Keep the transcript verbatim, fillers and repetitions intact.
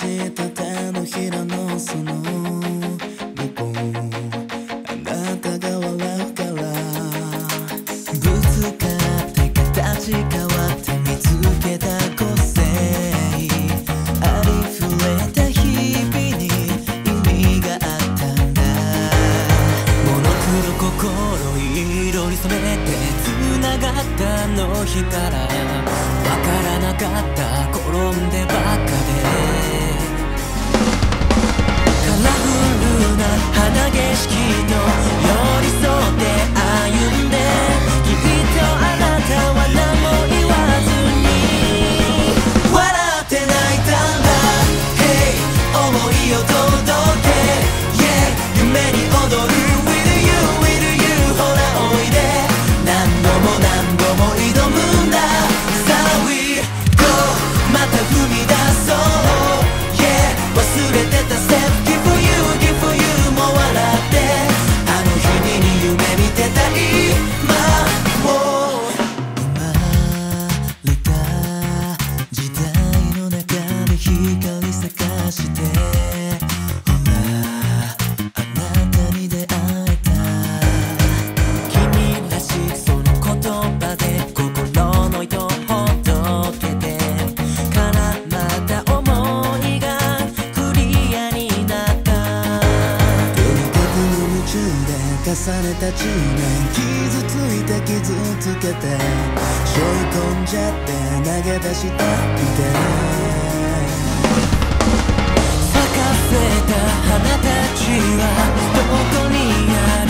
した手のひらのその向こう、あなたが笑うから、ぶつかって形変わって見つけた個性、ありふれた日々に意味があったんだ。モノクロ心色に染めて繋がったあの日から、わからなかった転んでばっかで、カラフルな花景色と寄り添って歩んで、きっとあなたは何も言わずに笑って泣いたんだ。 Hey 思いを届け Yeah 夢に踊る With you with you ほらおいで、何度も何度も挑むんだ。さあ We go また踏み出そう Yeah 忘れてた Step Give for you Give for you も笑って、あの日々に夢見てた今を、生まれた時代の中で光咲かして、ほらあなたに出会えた。君らしいその言葉で心の糸をほどけてからまた思いがクリアになった。とにかく夢中で重ねたじゅうねん、傷ついて傷つけて背負い込んじゃって投げ出したくて、咲かせた花たちはどこにある